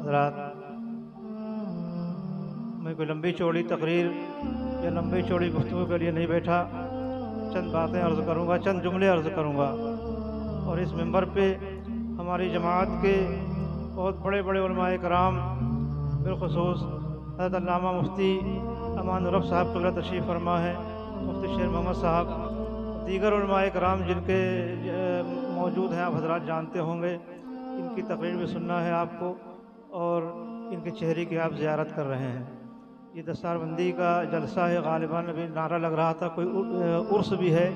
हज़रात, मैं कोई लंबी चौड़ी तकरीर या लंबी चौड़ी गुफ्तगू के लिए नहीं बैठा। चंद बातें अर्ज़ करूँगा, चंद जुमले अर्ज़ करूँगा। और इस मिंबर पे हमारी जमात के बहुत बड़े बड़े उलमाए कराम, बिलखुसूस हज़रत अल्लामा मुफ्ती अमान रब साहब क़िबला तशरीफ़ फरमा है, मुफ्ती शेर मोहम्मद साहब, दीगर उलमाए कराम जिनके मौजूद हैं, आप हज़रात जानते होंगे। इनकी तकरीर भी सुनना है आपको और इनके चेहरे की आप ज़ियारत कर रहे हैं। ये दस्तारबंदी का जलसा है, गालिबान अभी नारा लग रहा था, कोई उर्स भी है।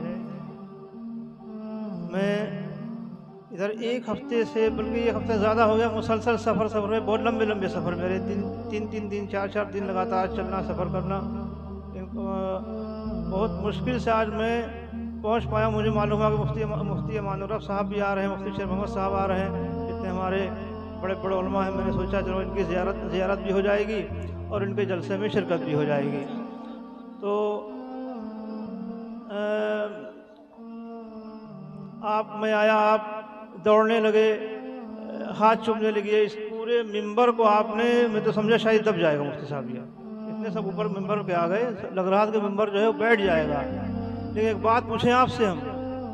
मैं इधर एक हफ्ते से, बल्कि एक हफ्ते ज़्यादा हो गया, मुसलसल सफ़र में, बहुत लंबे लंबे सफ़र मेरे, तीन दिन 4 दिन लगातार चलना, सफ़र करना। बहुत मुश्किल से आज मैं पहुंच पाया। मुझे मालूम हुआ कि मुफ्ती अमान रब साहब भी आ रहे हैं, मुफ्ती शेर मोहम्मद साहब आ रहे हैं, इतने हमारे बड़े बड़े उलमा हैं। मैंने सोचा चलो इनकी ज़ियारत भी हो जाएगी और इनके जलसे में शिरकत भी हो जाएगी। तो मैं आया, आप दौड़ने लगे, हाथ चूमने लगे। इस पूरे मिंबर को आपने, मैं तो समझा शायद दब जाएगा मुफ्ती साहब, इतने सब ऊपर मिंबर पे आ गए, लग रहा था कि मिंबर जो है वो बैठ जाएगा। लेकिन एक बात पूछें आपसे हम,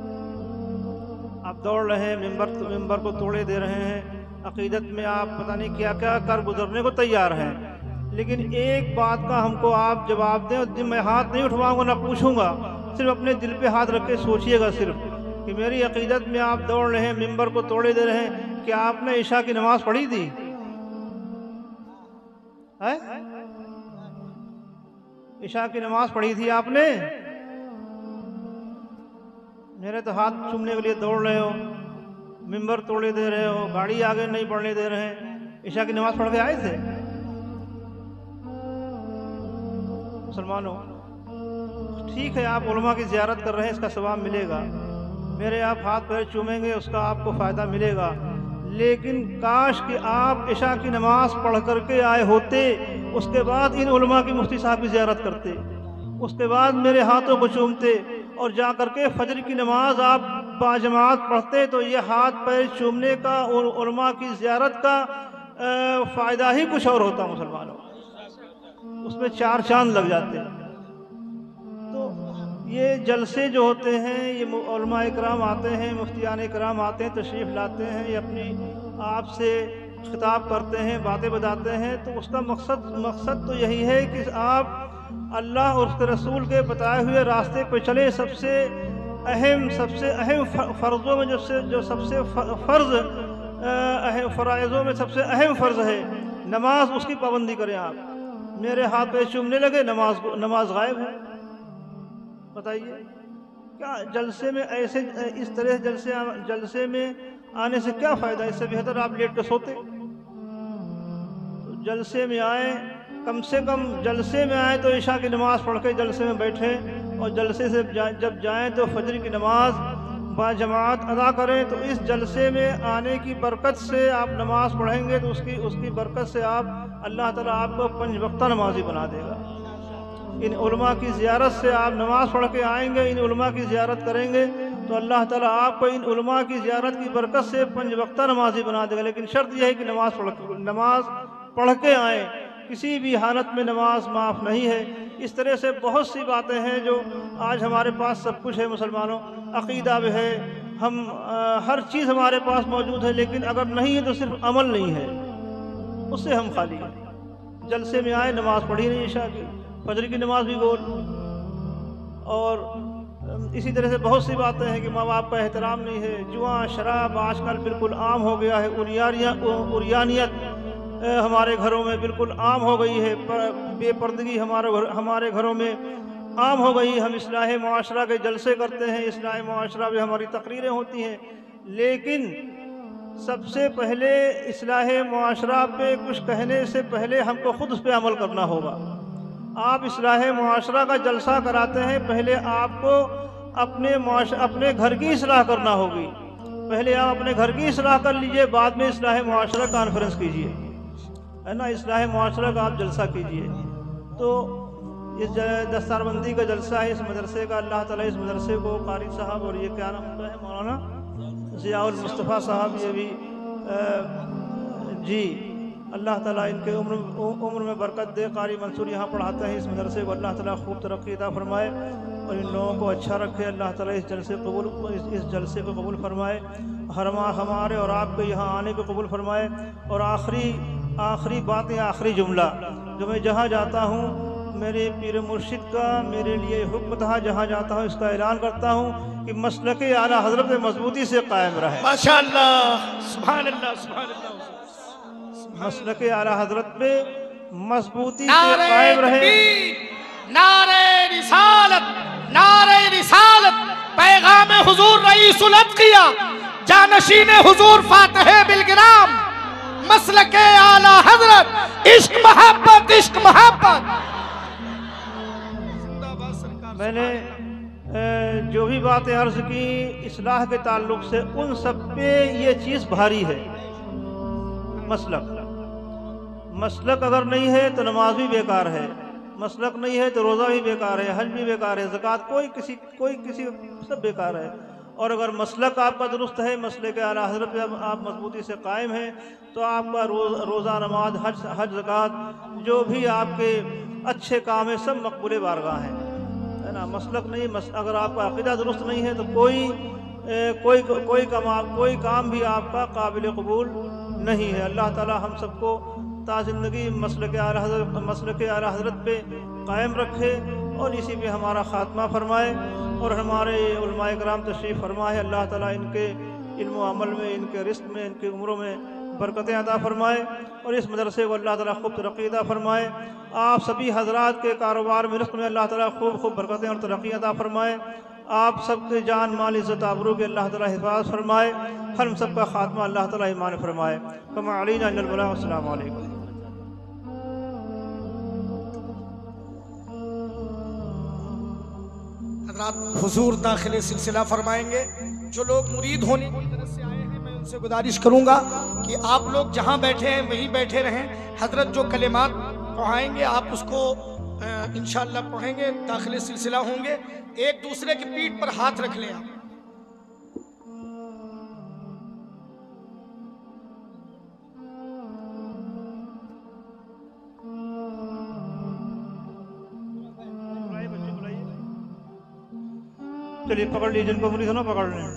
आप दौड़ रहे हैं, मिंबर को तोड़े दे रहे हैं, अकीदत में आप पता नहीं क्या क्या कर गुजरने को तैयार हैं, लेकिन एक बात का हमको आप जवाब दें। मैं हाथ नहीं उठवाऊंगा, ना पूछूंगा, सिर्फ अपने दिल पे हाथ रख के सोचिएगा सिर्फ कि मेरी अकीदत में आप दौड़ रहे हैं, मिंबर को तोड़े दे रहे हैं, क्या आपने इशा की नमाज पढ़ी थी? इशा की नमाज पढ़ी थी आपने? मेरे तो हाथ चूमने के लिए दौड़ रहे हो, मिंबर तोड़े दे रहे हो, गाड़ी आगे नहीं बढ़ने दे रहे हैं। इशा की नमाज पढ़ के आए थे मुसलमानों? ठीक है, आप उलमा की ज़ियारत कर रहे हैं, इसका सवाब मिलेगा। मेरे आप हाथ पैर चूमेंगे, उसका आपको फ़ायदा मिलेगा। लेकिन काश कि आप इशा की नमाज पढ़ करके आए होते, उसके बाद इन उलमा की मुफ्ती साहब की ज़ियारत करते, उसके बाद मेरे हाथों को चूमते और जा करके फजर की नमाज आप बाजमात पढ़ते, तो ये हाथ पैर चूमने का और उलमा की ज़ियारत का फ़ायदा ही कुछ और होता मुसलमानों, उसमें 4 चांद लग जाते। तो ये जलसे जो होते हैं, ये उलमा इकराम आते हैं, मुफ्तियान इकराम आते हैं, तशरीफ़ लाते हैं, ये अपनी आपसे खिताब करते हैं, बातें बताते हैं, तो उसका मकसद तो यही है कि आप अल्लाह और उसके रसूल के बताए हुए रास्ते पर चले। सबसे अहम फ़र्ज़ों में जो सबसे फ़राइज़ों में सबसे अहम फ़र्ज़ है नमाज, उसकी पाबंदी करें आप। मेरे हाथ पे चूमने लगे, नमाज गायब है। बताइए क्या जलसे में ऐसे इस तरह जलसे में आने से क्या फ़ायदा? इससे बेहतर आप लेट कर सोते। तो जलसे में आए, कम से कम जलसे में आए तो इशा की नमाज़ पढ़ के जलसे में बैठें, और जलसे से जब जाएं तो फजर की नमाज बाजमात अदा करें। तो इस जलसे में आने की बरकत से आप नमाज़ पढ़ेंगे तो उसकी बरकत से आप अल्लाह ताला आपको 5 वक्ता नमाजी बना देगा। इन उलमा की ज़ियारत से आप नमाज़ पढ़ के आएंगे, इन उलमा की ज़ियारत करेंगे तो अल्लाह ताला आपको इन उलमा की ज़ियारत की बरकत से 5 वक्ता नमाजी बना देगा। लेकिन शर्त यह है कि नमाज पढ़ के आएँ, किसी भी हालत में नमाज माफ़ नहीं है। इस तरह से बहुत सी बातें हैं जो आज हमारे पास सब कुछ है मुसलमानों, अक़ीदा भी है, हम हर चीज़ हमारे पास मौजूद है, लेकिन अगर नहीं है तो सिर्फ अमल नहीं है, उससे हम खाली हैं। जलसे में आए, नमाज पढ़ी नहीं इशा की, फजर की नमाज भी गोल। और इसी तरह से बहुत सी बातें हैं कि माँ बाप का एहतराम नहीं है, जुआ शराब आजकल बिल्कुल आम हो गया है, उरियानियत हमारे घरों में बिल्कुल आम हो गई है, बेपर्दगी हमारे घरों में आम हो गई। हम इस्लाह मुआशरा के जलसे करते हैं, इस्लाह मुआशरा में हमारी तकरीरें होती हैं, लेकिन सबसे पहले इस्लाह मुआशरा पे कुछ कहने से पहले हमको खुद उस पर अमल करना होगा। आप इस्लाह मुआशरा का जलसा कराते हैं, पहले आपको अपने घर की इस्लाह करना होगी। पहले आप अपने घर की इस्लाह कर लीजिए, बाद में इस्लाह मुआशरा कॉन्फ्रेंस कीजिए, है ना, इस्लाह मुआशरा का आप जलसा कीजिए। तो इस दस्तारबंदी का जलसा है इस मदरसे का। अल्लाह ताला इस मदरसे को कारी साहब और ये क्या नाम होता है, मौलाना ज़ियाउल मुस्तफ़ा साहब, ये भी जी अल्लाह ताला इनके उम्र में बरकत दे। कारी मंसूर यहाँ पढ़ाते हैं इस मदरसे को, अल्लाह ताला खूब तरक्की अता फरमाए और इन लोगों को अच्छा रखे। अल्लाह ताला इस जलसे को कबूल फरमाए, हमारे और आपके यहाँ आने को कबूल फरमाए। और आखिरी बात या आखिरी जुमला जो मैं जहाँ जाता हूँ मेरे पीर मुर्शिद का मेरे लिए हुक्म था, जहाँ जाता हूँ इसका ऐलान करता हूँ कि मसलक आला हजरत में मजबूती से कायम रहे। माशाअल्लाह, सुभान अल्लाह, सुभान अल्लाह। मसलक आला हजरत पे मजबूती से कायम रहे। नारे रिसालत, नारे रिसालत, पैगाम हुजूर रईसुल अत्किया, जानशीन हुजूर फातिह बिलगिराम, मसलक आला हजरत, इश्क मोहब्बत, इश्क मोहब्बत। मैंने जो भी बातें अर्ज की इस्लाह के ताल्लुक से, उन सब पे ये चीज़ भारी है। मसलक अगर नहीं है तो नमाज भी बेकार है, मसलक नहीं है तो रोज़ा भी बेकार है, हज भी बेकार है, ज़कात कोई किसी सब बेकार है। और अगर मसलक आपका दुरुस्त है, मसले के आला हज़रत पे आप मजबूती से कायम हैं, तो आपका रोज़ा, नमाज, हज, ज़कात जो भी आपके अच्छे काम है सब मकबूल बारगाह हैं, है ना। मसलक नहीं, अगर आपका अक़ीदा दुरुस्त नहीं है तो कोई काम भी आपका काबिल कबूल नहीं है। अल्लाह ताला हम सबको ता ज़िंदगी मसलक आला हज़रत पे कायम रखे और इसी पे हमारा ख़ात्मा फरमाए और हमारे उलमाए कराम तशरीफ़ फरमाए। अल्लाह ताला इनके इल्म अमल में, इनके रिस्क में, इनकी उम्रों में बरकतें अता फरमाए और इस मदरसे को अल्लाह ताला खूब तरक्की अता फरमाए। आप सभी हजरात के कारोबार में, रिस्क में अल्लाह ताला खूब बरकतें और तरक्की अता फरमाए। आप सबके जान, माल, इज़्ज़त, आबरू के अल्लाह ताला हिफाज़त फरमाए। हम सबका ख़ात्मा अल्लाह ताला ईमान फरमाए। कमा अलैना अल बलाग। अस्सलामु अलैकुम। हज़रात हुजूर दाखिले सिलसिला फरमाएंगे। जो लोग मुरीद होने की तरफ से आए हैं मैं उनसे गुजारिश करूंगा कि आप लोग जहां बैठे हैं वहीं बैठे रहें। हजरत जो कलिमात पढ़ाएंगे आप उसको इंशाअल्लाह पढ़ेंगे, दाखिले सिलसिला होंगे। एक दूसरे की पीठ पर हाथ रख लें आप। चलिए पकड़ लीजिए, जिनको मुरीद हो ना पकड़ लें।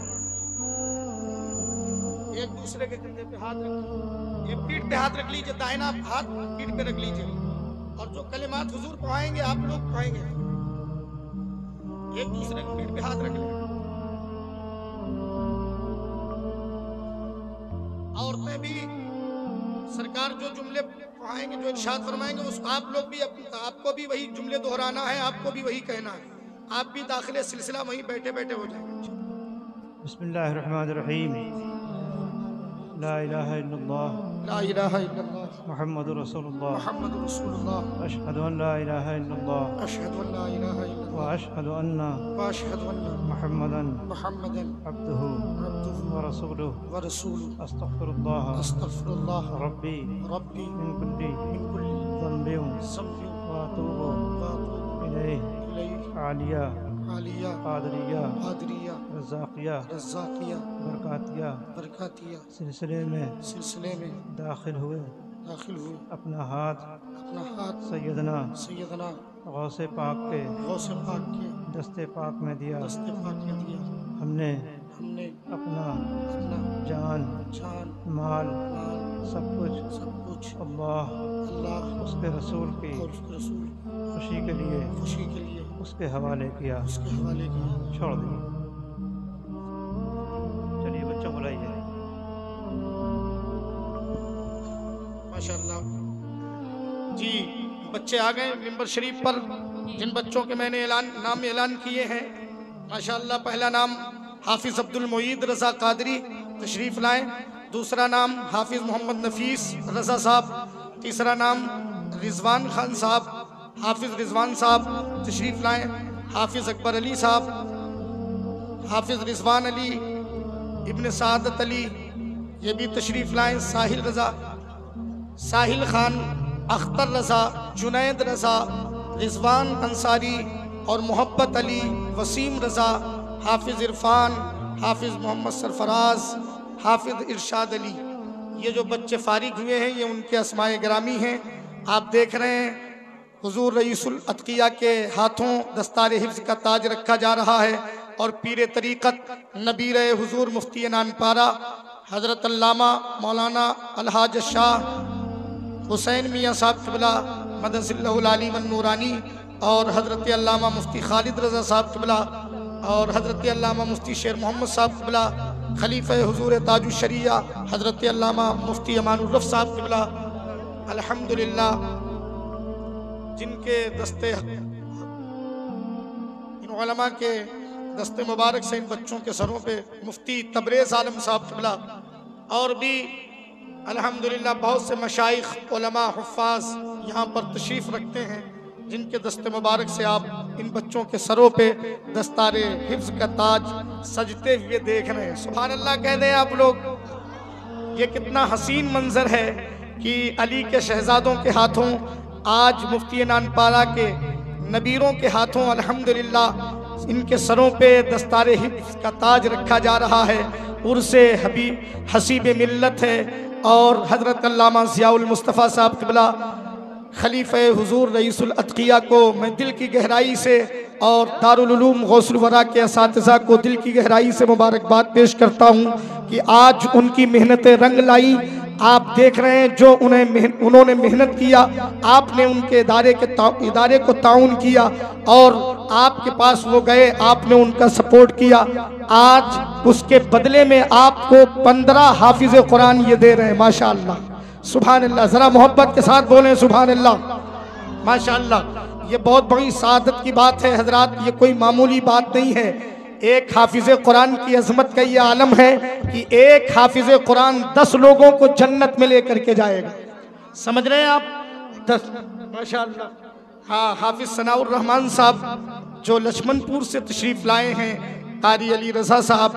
एक दूसरे के कंधे पे हाथ रख, एक पीठ पे हाथ रख लीजिए, दाहिना हाथ पीठ पे रख लीजिए और जो कलिमात हुजूर पढ़ाएंगे आप लोग पढ़ेंगे। एक दूसरे के पीठ पे हाथ रख लें। औरतें भी सरकार जो जुमले पढ़ाएंगे, जो इरशाद फरमाएंगे, उस आप लोग भी आपको भी वही जुमले दोहराना है, आपको भी वही कहना है। आप भी दाखिले सिलसिला वहीं बैठे बैठे हो जाएंगे। बिस्मिल्लाहिर्रहमानिर्रहीम। ला इलाहा इल्लल्लाह, ला इलाहा इल्लल्लाह, मुहम्मदुर रसूलुल्लाह, मुहम्मदुर रसूलुल्लाह, अशहदु अन ला इलाहा इल्लल्लाह, अशहदु अन ला इलाहा इल्लल्लाह, व अशहदु अन्ना मुहम्मदन अब्दुहु व रसूलुहु, अस्तगफिरुल्लाह रब्बी मिन कुल्ली ज़ंबिन व अतूबु इलैहि। आलिया कादरिया रज़ाकिया बरकातिया सिलसिले में दाखिल हुए। अपना हाथ सैयदना गौसे पाक के दस्ते पाक में दिया। हमने अपना जान माल सब कुछ अल्लाह उसके रसूल की खुशी के लिए उसके हवाले किया। छोड़ दिया। चलिए बच्चों बुलाइए। माशाअल्लाह जी, बच्चे आ गए मिंबर शरीफ पर। जिन बच्चों के मैंने नाम ऐलान किए हैं, माशाअल्लाह पहला नाम हाफिज अब्दुल मुईद रज़ा कादरी तशरीफ लाएं। दूसरा नाम हाफिज मोहम्मद नफीस रज़ा साहब। तीसरा नाम रिजवान खान साहब, हाफिज रिजवान साहब तशरीफ लाएं। हाफिज अकबर अली साहब, हाफिज रिजवान अली इब्न सादत अली, ये भी तशरीफ लाएं। साहिल रज़ा, साहिल खान, अख्तर रज़ा, जुनैद रज़ा, रिजवान अंसारी और मोहब्बत अली, वसीम रज़ा, हाफिज इरफान, हाफिज मोहम्मद सरफराज, हाफिज इरशाद अली। ये जो बच्चे फारिग हुए हैं ये उनके अस्माए गिरामी हैं। आप देख रहे हैं हुजूर रईसुल अतकिया के हाथों दस्तार हिफ्ज का ताज रखा जा रहा है और पीर तरीक़त नबीर हुजूर मुफ्ती नानपारा हज़रत अल्लामा मौलाना अलहाज शाह हुसैन मियाँ साहब क़िबला मदसिल्लहुल आली वन नूरानी और हज़रत अल्लामा मुफ्ती खालिद रज़ा साहब क़िबला और हज़रत अल्लामा मुफ्ती शेर मोहम्मद साहब क़िबला खलीफ़ा हुजूर ताजुश शरिया हज़रत अल्लामा मुफ्ती अमानुर रफ़ साहब क़िबला अल्हम्दुलिल्लाह, जिनके दस्ते इन उलमा के दस्ते मुबारक से इन बच्चों के सरों पे मुफ्ती तबरेज़ आलम साहब क़िबला और भी अल्हम्दुलिल्लाह बहुत से मशाइख उलमा हुफ़्फ़ाज़ यहाँ पर तशरीफ़ रखते हैं, जिनके दस्ते मुबारक से आप इन बच्चों के सरों पे दस्तारे हिफ्ज़ का ताज सजते हुए देख रहे हैं। सुभान अल्लाह कह दें आप लोग। ये कितना हसीन मंजर है कि अली के शहजादों के हाथों आज मुफ्ती नानपारा के नबीरों के हाथों अल्हम्दुलिल्लाह इनके सरों पे दस्तारे हिफ्ज़ का ताज रखा जा रहा है। उर्से हसीब मिल्लत है और हज़रत अल्लामा ज़ियाउल मुस्तफ़ा साहब क़िबला खलीफ़े हुजूर रईसुल अतकिया को मैं दिल की गहराई से और दारुल उलूम गौसुल वरा के असातिज़ा को दिल की गहराई से मुबारकबाद पेश करता हूँ कि आज उनकी मेहनतें रंग लाई। आप देख रहे हैं जो उन्होंने मेहनत किया, आपने उनके इदारे को ताउन किया और आपके पास वो गए, आपने उनका सपोर्ट किया। आज उसके बदले में आपको 15 हाफिज़ कुरान ये दे रहे हैं। माशाअल्लाह, सुभान अल्लाह। ज़रा मोहब्बत के साथ बोलें सुभान अल्लाह, माशाअल्लाह। ये बहुत बड़ी सादत की बात है हजरात, ये कोई मामूली बात नहीं है। एक हाफिज़ कुरान की अजमत का ये आलम है कि एक हाफिज़ कुरान 10 लोगों को जन्नत में लेकर के जाएगा। समझ रहे हैं आप? 10 माशाअल्लाह। हाँ, हाफिज़ सनाउर रहमान साहब जो लक्ष्मणपुर से तशरीफ़ लाए हैं, कारी अली रज़ा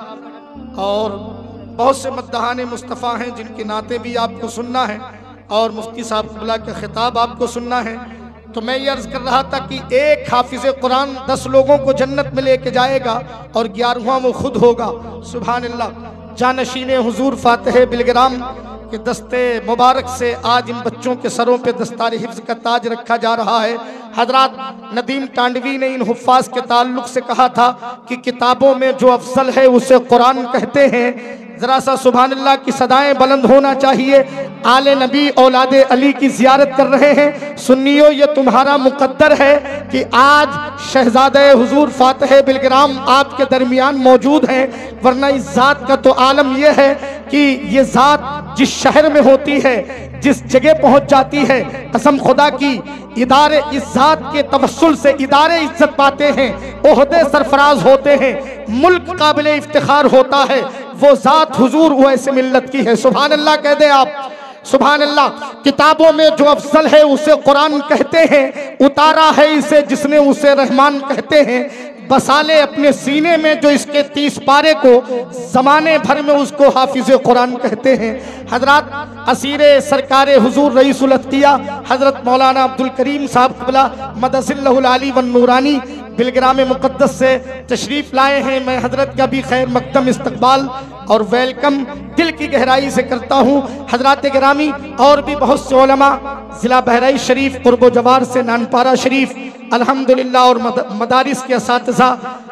साहब और बहुत से मद्दहान मुस्तफ़ा हैं जिनके नाते भी आपको सुनना है और मुफ्ती साहब क़िबला के खिताब आपको सुनना है। तो मैं ये अर्ज़ कर रहा था कि एक हाफिज़ कुरान 10 लोगों को जन्नत में लेके जाएगा और 11वां वो खुद होगा। सुभान अल्लाह। जानशीन हुजूर फातिह बिलग्राम के दस्ते मुबारक से आज इन बच्चों के सरों पे दस्तार हिफ्ज़ का ताज रखा जा रहा है। हजरात, नदीम टांडवी ने इन हुफ़्फ़ाज़ के ताल्लुक़ से कहा था कि किताबों में जो अफजल है उसे कुरान कहते हैं। ज़रा सा सुभान अल्लाह की सदाएं बुलंद होना चाहिए। आले नबी औलादे अली की ज़ियारत कर रहे हैं। सुन्नियों, ये तुम्हारा मुक़द्दर है कि आज शहज़ादे हुजूर फातिह बिलग्राम आपके दरमियान मौजूद हैं, वरना इस ज़ात का तो आलम यह है कि ये ज़ात जिस शहर में होती है, जिस जगह पहुँच जाती है, कसम खुदा की इदारे इस ज़ात के तवस्सुल से इदारे इज्जत पाते हैं, ओहदे सरफराज होते हैं, मुल्क काबिल इफ्तिखार होता है। वो ज़ात हुजूर वैसे मिल्लत की है। सुभान अल्लाह कह दे आप, सुभान अल्लाह। किताबों में जो अफजल है उसे कुरान कहते हैं, उतारा है इसे जिसने उसे रहमान कहते हैं। बसाले अपने सीने में जो इसके 30 पारे को, ज़माने भर में उसको हाफिज़ कुरान कहते हैं। हजरात, असीरे सरकारे हुजूर रईसुल अतकिया हज़रत मौलाना अब्दुल करीम साहब क़िबला मदसिल्लहुल आली वन नूरानी बिलग्राम मुक़द्दस से तशरीफ़ लाए हैं। मैं हज़रत का भी खैर मक़दम इस्तक़बाल और वेलकम दिल की गहराई से करता हूँ। हज़रात गिरामी, और भी बहुत से उलमा ज़िला बहराइच शरीफ क़ुर्ब जवार से नानपारा शरीफ अल्हम्दुलिल्लाह और मदारिस के असातिज़ा,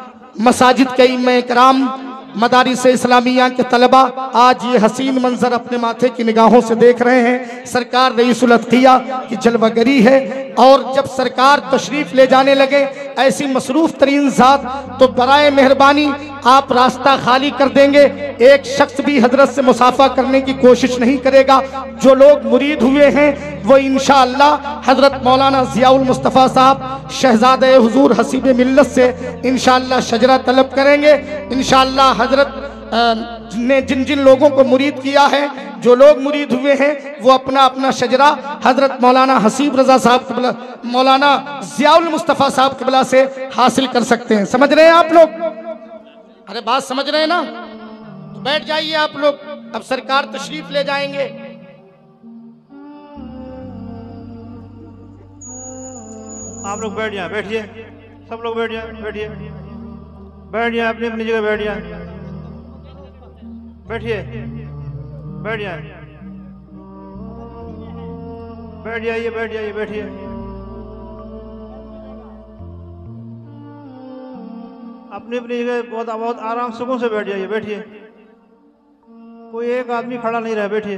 मसाजिद के इमाम इकराम, मदारिस इस्लामिया के तलबा आज ये हसीन मंजर अपने माथे की निगाहों से देख रहे हैं। सरकार रईसुल अतकिया की जलवागरी है और जब सरकार तशरीफ़ ले जाने लगे ऐसी मसरूफ़ तरीन ज़ात, तो बराए मेहरबानी आप रास्ता खाली कर देंगे। एक शख्स भी हजरत से मुसाफा करने की कोशिश नहीं करेगा। जो लोग मुरीद हुए हैं वो इंशाअल्लाह हजरत मौलाना ज़ियाउल मुस्तफ़ा साहब शहज़ादे हुजूर हसीब मिल्लत से इंशाअल्लाह शजरा तलब करेंगे। इंशाअल्लाह हजरत ने जिन जिन लोगों को मुरीद किया है, जो लोग मुरीद हुए हैं, वो अपना अपना शजरा हजरत मौलाना हसीब रज़ा साहब क़िबला, मौलाना ज़ियाउल मुस्तफ़ा साहब क़िबला से हासिल कर सकते हैं। समझ रहे हैं आप लोग? अरे बात समझ रहे हैं ना? तो बैठ जाइए आप लोग, अब सरकार तशरीफ ले जाएंगे। आप लोग बैठ जाए, बैठिए, सब लोग बैठ जाए, बैठिए, बैठ जाए, अपनी अपनी जगह बैठ जाए, बैठिए, बैठ जाए। बैठ जाइए, बैठ जाइए, बैठिए। अपनी अपनी जगह बहुत बहुत आराम सुकून से बैठ जाइए, बैठिए। कोई एक आदमी खड़ा नहीं रहे, बैठिए,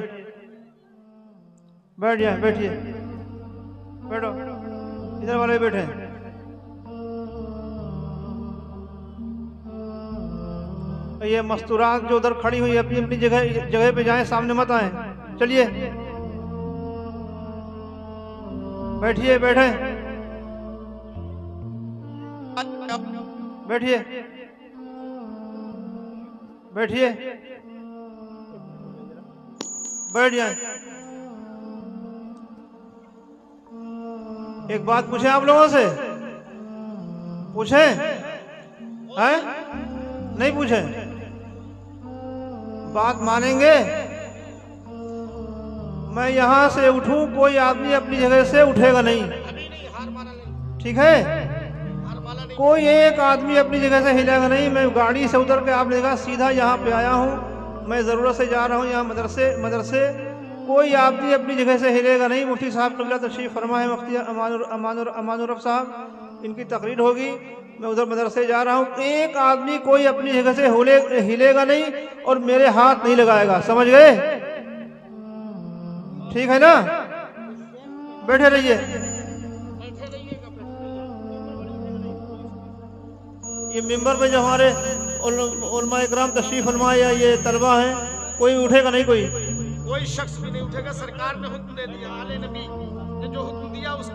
बैठ जाए, बैठिए, बैठो, इधर वाले बैठे। ये मस्तूरात जो उधर खड़ी हुई अपनी अपनी जगह पे जाएं, सामने मत आए। चलिए, बैठिए, बैठे, बैठिए, बैठिए, बैठ जाए। एक बात पूछे आप लोगों से, पूछे हैं? नहीं पूछे? बात मानेंगे? मैं यहां से उठूं, कोई आदमी अपनी जगह से उठेगा नहीं, ठीक है? कोई एक आदमी अपनी जगह से हिलेगा नहीं। मैं गाड़ी से उतर के आपने देखा सीधा यहाँ पे आया हूँ, मैं ज़रूरत से जा रहा हूँ यहाँ मदरसे। कोई आदमी अपनी जगह से हिलेगा नहीं। मुफ्ती साहब क़िबला तशरीफ़ फरमा है, मुफ्ती अमानुर रफ़ साहब, इनकी तकरीर होगी। मैं उधर मदरसे जा रहा हूँ, एक आदमी कोई अपनी जगह से हिलेगा नहीं और मेरे हाथ नहीं लगाएगा, समझ गए? ठीक है ना? बैठे रहिए। ये मिंबर पे जो हमारे उलमा इकराम तशरीफ फरमाए या ये तलबा हैं, कोई उठेगा नहीं, कोई शख्स भी नहीं उठेगा। सरकार ने हुक्म दे दिया, आले नबी ने जो हुक्म दिया उस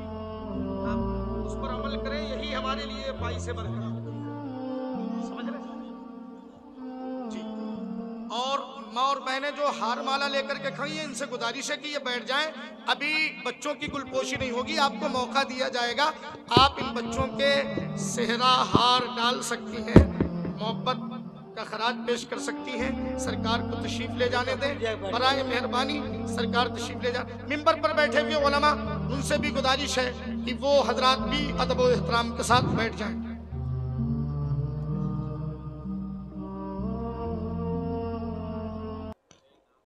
पर अमल करें, यही हमारे लिए बाइस बरकत, समझ रहे जी। और माँ और बहनें जो हार माला लेकर के खड़ी हैं, इनसे गुजारिश है कि ये बैठ जाएं। अभी बच्चों की गुलपोशी नहीं होगी, आपको मौका दिया जाएगा। आप इन बच्चों के सेहरा हार डाल सकती हैं, मोहब्बत का खराज पेश कर सकती हैं। सरकार को तशरीफ ले जाने दें, बराए मेहरबानी सरकार तशरीफ ले जाए। मिंबर पर बैठे हुए उलमा, उनसे भी गुजारिश है कि वो हजरात भी अदब और एहतराम के साथ बैठ जाएं।